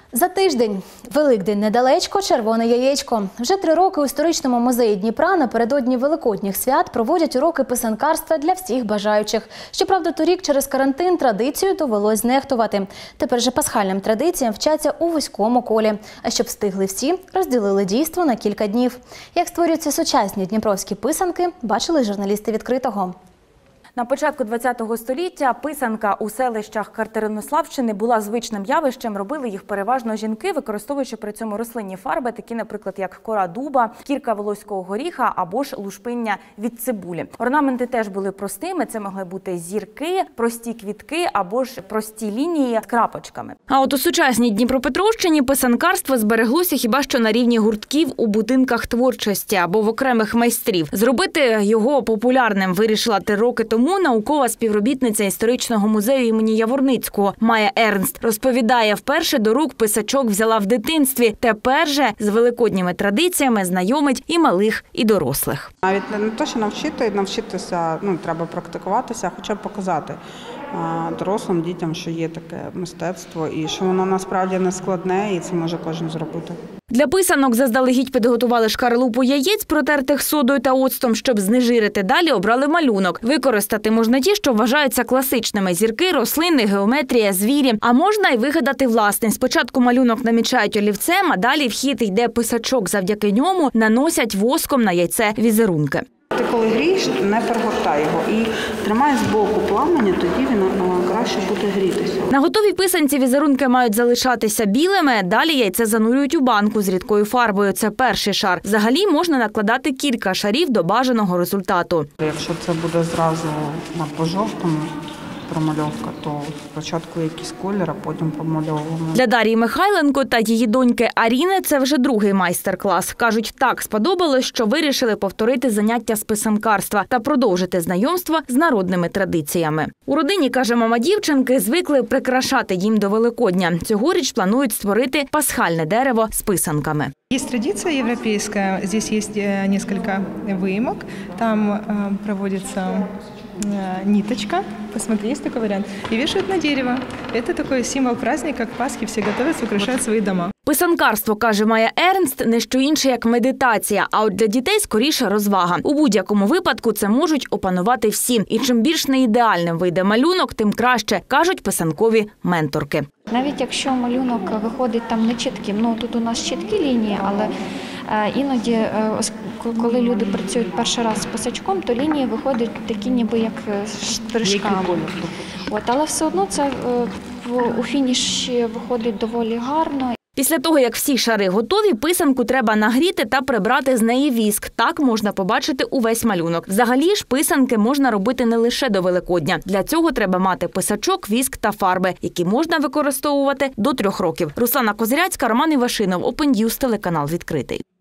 За тиждень. Великдень недалечко, червоне яєчко. Вже 3 роки у історичному музеї Дніпра напередодні великодніх свят проводять уроки писанкарства для всіх бажаючих. Щоправда, торік через карантин традицію довелось знехтувати. Тепер же пасхальним традиціям вчаться у вузькому колі. А щоб встигли всі, розділили дійство на кілька днів. Як створюються сучасні дніпровські писанки, бачили журналісти «Відкритого». На початку ХХ століття писанка у селищах Катеринославщини була звичним явищем. Робили їх переважно жінки, використовуючи при цьому рослинні фарби, такі, наприклад, як кора дуба, кірка волоського горіха або ж лушпиння від цибулі. Орнаменти теж були простими. Це могли бути зірки, прості квітки або ж прості лінії з крапочками. А от у сучасній Дніпропетровщині писанкарство збереглося хіба що на рівні гуртків у будинках творчості або в окремих майстрів. Зробити його популярним вирішила 3 роки тому наукова співробітниця історичного музею імені Яворницького Майя Ернст. Розповідає, вперше до рук писачок взяла в дитинстві. Тепер же з великодніми традиціями знайомить і малих, і дорослих. Навіть не те, що навчитися, треба практикуватися, хоча б показати дорослим, дітям, що є таке мистецтво і що воно насправді не складне і це може кожен зробити. Для писанок заздалегідь підготували шкарлупу яєць, протертих содою та оцтом. Щоб знежирити, далі обрали малюнок. Використати можна ті, що вважаються класичними – зірки, рослини, геометрія, звірі. А можна й вигадати власний. Спочатку малюнок намічають олівцем, а далі в хід йде писачок. Завдяки ньому наносять воском на яйце візерунки. Ти коли грієш, не перегортай його і тримай збоку пламені, тоді він краще буде грітися. На готовій писанці візерунки мають залишатися білими, далі яйце занурюють у банку з рідкою фарбою. Це перший шар. Взагалі можна накладати кілька шарів до бажаного результату. Якщо це буде зразу по-жовтому промальовка, то спочатку якийсь колір, а потім промальовуємо. Для Дар'ї Михайленко та її доньки Аріни це вже другий майстер-клас. Кажуть, так сподобалось, що вирішили повторити заняття з писанкарства та продовжити знайомство з народними традиціями. У родині, каже мама дівчинки, звикли прикрашати дім до Великодня. Цьогоріч планують створити пасхальне дерево з писанками. Есть традиция европейская, здесь есть несколько выемок, там проводится ниточка, посмотри, есть такой вариант, и вешают на дерево. Это такой символ праздника, как Пасхи, все готовятся, украшают свои дома. Писанкарство, каже Майя Ернст, не що інше, як медитація, а от для дітей скоріше розвага. У будь-якому випадку це можуть опанувати всі. І чим більш неідеальним вийде малюнок, тим краще, кажуть писанкові менторки. Навіть якщо малюнок виходить там не чітким, тут у нас чіткі лінії, але іноді, коли люди працюють перший раз з писачком, то лінії виходять такі ніби як штришками. Але все одно це у фініші виходить доволі гарно. Після того, як всі шари готові, писанку треба нагріти та прибрати з неї віск. Так можна побачити увесь малюнок. Взагалі ж писанки можна робити не лише до Великодня. Для цього треба мати писачок, віск та фарби, які можна використовувати до 3 років. Руслана Козиряцька, Роман Івашинов, Open News, телеканал «Відкритий».